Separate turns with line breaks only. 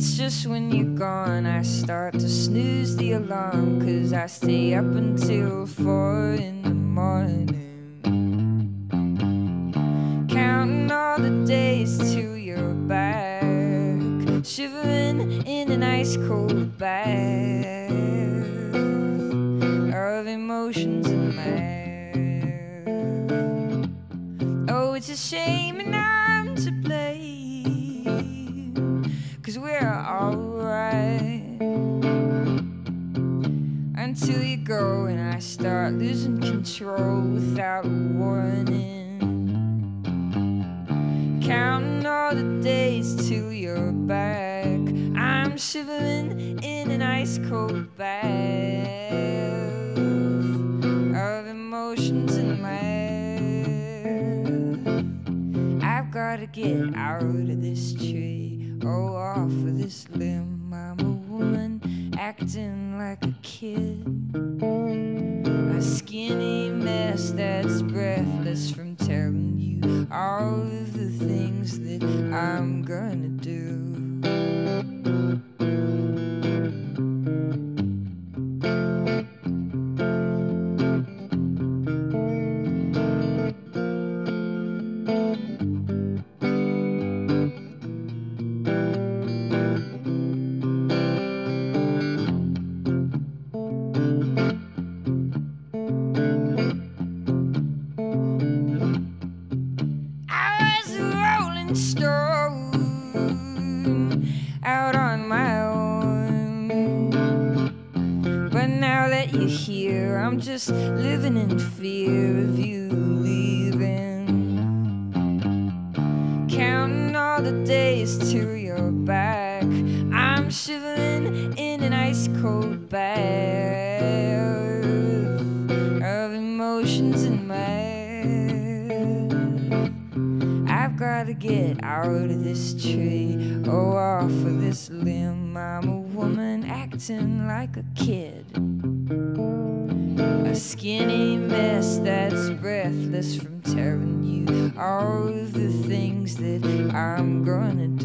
It's just when you're gone I start to snooze the alarm, 'cause I stay up until 4 in the morning, counting all the days till you're back, shivering in an ice cold bath of emotions and math. Oh, it's a shame and I'm to blame, 'cause we're alright until you go and I start losing control without warning, counting all the days till you're back. I'm shivering in an ice cold bath of emotions and math. I've gotta get out of this tree, oh, off of this limb. I'm a woman acting like a kid, a skinny mess that's breathless from telling you all of the things that I'm gonna do. Stone out on my own, but now that you're here I'm just living in fear of you leaving, counting all the days till you're back. I'm shivering in an ice cold bath of emotions and math. I've gotta get out of this tree, oh, off of this limb. I'm a woman acting like a kid, a skinny mess that's breathless from telling you all of the things that I'm gonna do.